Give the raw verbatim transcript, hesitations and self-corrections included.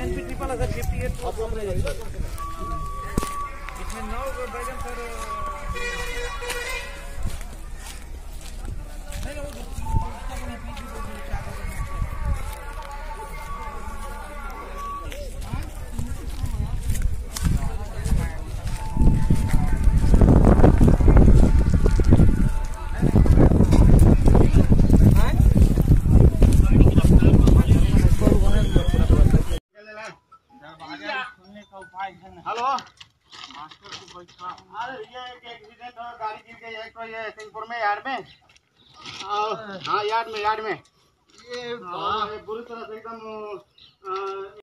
N P triple है sir fifty eight इसमें नौ बैगन सर हेलो अरे ये एक एक्सीडेंट और गाड़ी गिर गई है तो ये सिंहपुर में यार्ड में हाँ यार्ड में यार्ड में ये बुरी तरह से एकदम